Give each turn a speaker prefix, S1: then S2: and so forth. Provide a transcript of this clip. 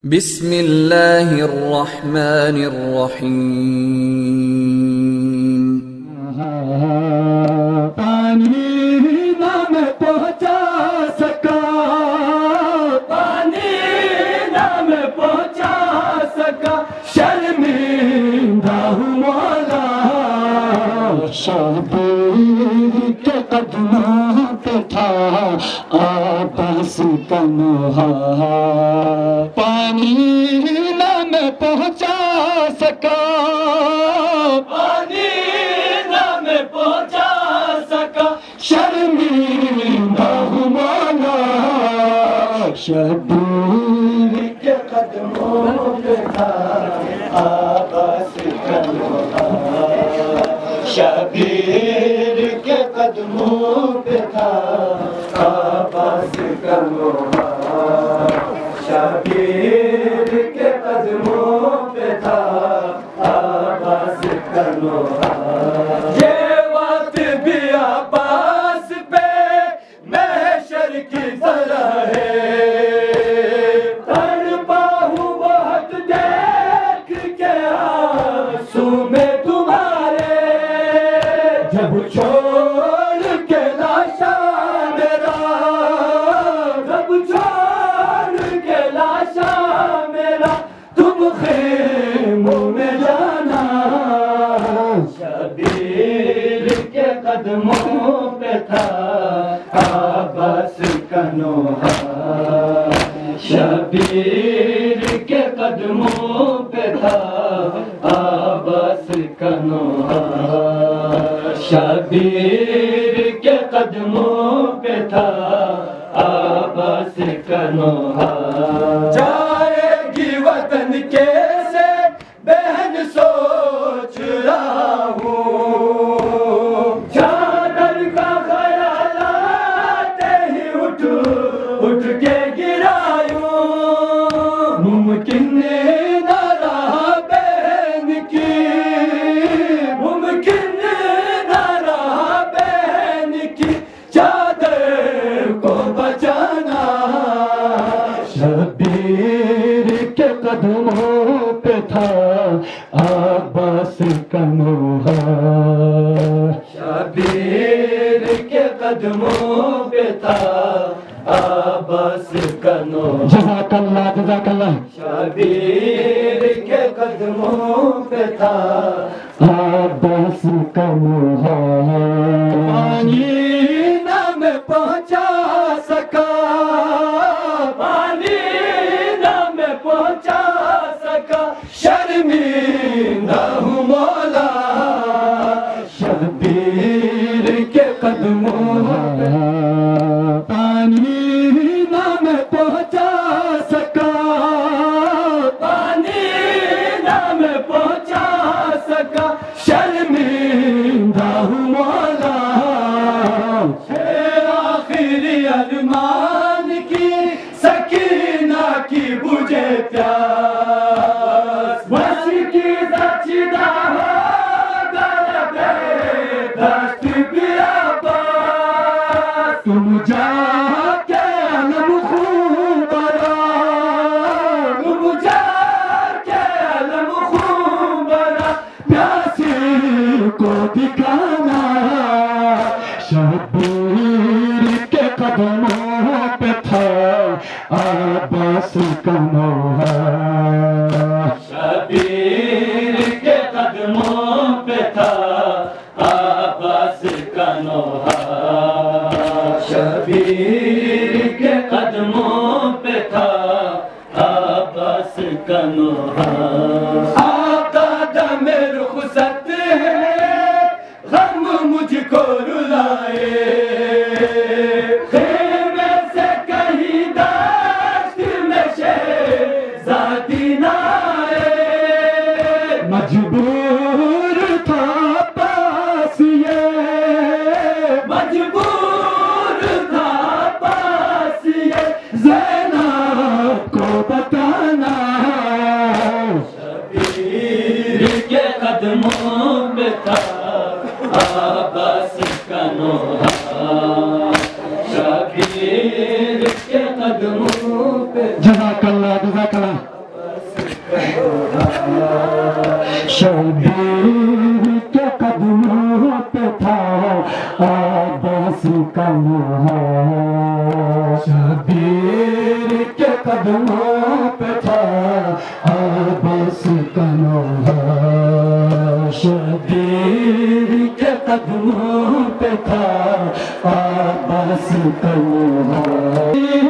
S1: بسم اللہ الرحمن الرحیم۔
S2: پانی نہ میں پہنچا سکا، پانی نہ میں پہنچا سکا، شرمندہ ہوں مولا۔ شبیر کے قدموں پہ تھا عباس کا نوحہ، پانی نہ میں پہنچا سکا، پانی نہ میں پہنچا سکا، شرمندہ ہوں مولا۔ شبیر کے قدموں پہ تھا عباس کا نوحہ، شبیر کے قدموں پہ تھا عباس کا نوحہ، شبیر کے قدموں پہ تھا عباس کا نوحہ۔ یہ وقت بھی عباس پہ محشر کی طرح ہے، تڑپا ہوں بہت دیکھ کے آنسو میں تمہارے، جب چھوڑ کے لاشا میرا، جب چھوڑ کے لاشا میرا تم خیموں میں جانا۔ شبیر کے قدموں پہ تھا عباس کا نوحہ، شبیر کے قدموں پہ تھا عباس کا نوحہ، شبیر کے قدموں پہ تھا عباس کا نوحہ۔ جائے گی وطن کیسے بہن سوچ رہا ہوں، چادر کا خیال آتے ہی اٹھ کے گرایوں، ممکن نہ رہا بہن کی، ممکن نہ رہا بہن کی چادر کو بچانا۔ شبیر کے قدموں پہ تھا عباس کا نوحہ، شبیر کے قدموں پہ تھا عباس کا نوحہ۔ جزاک اللہ، جزاک اللہ۔ شبیر کے قدموں پہ تھا عباس کا نوحہ، پانی نہ میں پہنچا سکا، پانی نہ میں پہنچا سکا، شرمندہ ہوں مولا۔ شبیر کے قدموں پہ پانی نہ میں پہنچا سکا، پانی نہ میں پہنچا سکا، شرمندہ ہوں مولا۔ آخری ارمان کی سکینہ کی بجھے پیاس، بس کی دچدہ ہو گلبے دست بیاباس، تم جا کے علم خون برا، تم جا کے علم خون برا، پیاسی کو دکھانا۔ شبیر کے قدموں پہ تھا عباس کا نوحہ، شبیر کے قدموں پہ تھا عباس کا نوحہ، شبیر کے قدموں پہ تھا عباس کا نوحہ۔ آقا دم رخصت ہے، غم مجھ کو رلائے، خیمے سے کہیں دشت میں شہزادی نہ آئے، مجبور تھا عباس یہ، مجبور تھا عباس یہ زینب کو بتانا۔ شبیر کے قدموں پہ تھا عباس کا نوحہ، شبیر کے قدموں پہ۔ جزاک اللہ، جزاک اللہ۔
S3: شبیر کے قدموں پہ تھا عباس کا محال، شبیر کے قدموں پہ تھا عباس کا محال، شبیر کے قدموں پہ تھا عباس کا محال۔